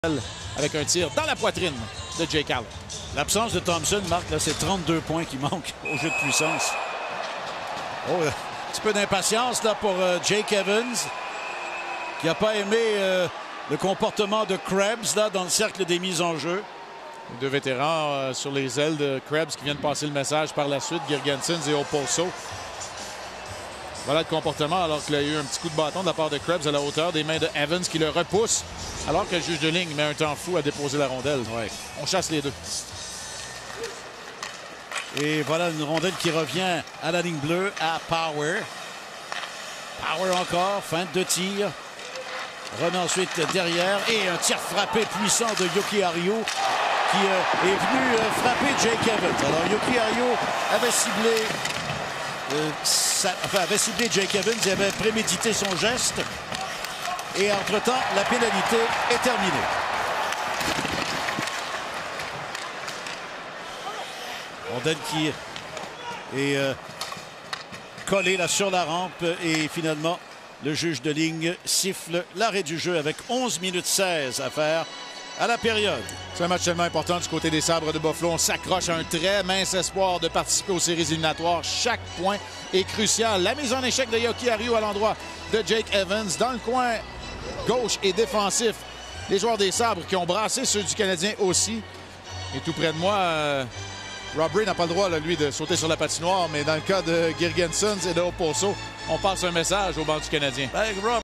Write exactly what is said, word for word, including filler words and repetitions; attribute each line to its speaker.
Speaker 1: avec un tir dans la poitrine de Jake Allen.
Speaker 2: L'absence de Thompson, Marc, là, c'est trente-deux points qui manquent au jeu de puissance. Oh, un petit peu d'impatience là pour euh, Jake Evans, qui n'a pas aimé euh, le comportement de Krebs là, dans le cercle des mises en jeu.
Speaker 1: Les deux vétérans euh, sur les ailes de Krebs qui viennent passer le message par la suite, Girgensons et Okposo. Voilà le comportement, alors qu'il y a eu un petit coup de bâton de la part de Krebs à la hauteur des mains de Evans qui le repousse, alors que le juge de ligne met un temps fou à déposer la rondelle.
Speaker 2: Ouais.
Speaker 1: On chasse les deux.
Speaker 2: Et voilà une rondelle qui revient à la ligne bleue, à Power. Power encore, fin de tir. Remet ensuite derrière et un tir frappé puissant de Yoki Hario qui euh, est venu euh, frapper Jake Evans. Alors Yoki Hario avait ciblé, euh, sa, enfin, avait ciblé Jake Evans et avait prémédité son geste. Et entre-temps, la pénalité est terminée. Rondelle qui est euh, collée là sur la rampe et finalement le juge de ligne siffle l'arrêt du jeu avec onze minutes seize à faire à la période.
Speaker 1: C'est un match tellement important du côté des Sabres de Buffalo. On s'accroche à un très mince espoir de participer aux séries éliminatoires. Chaque point est crucial. La mise en échec de Yoki Hario à l'endroit de Jake Evans dans le coin gauche et défensif. Les joueurs des Sabres qui ont brassé ceux du Canadien aussi. Et tout près de moi, euh, Rob Ray n'a pas le droit, là, lui, de sauter sur la patinoire, mais dans le cas de Girgensons et de Okposo, on passe un message au banc du Canadien.
Speaker 2: Ben, Rob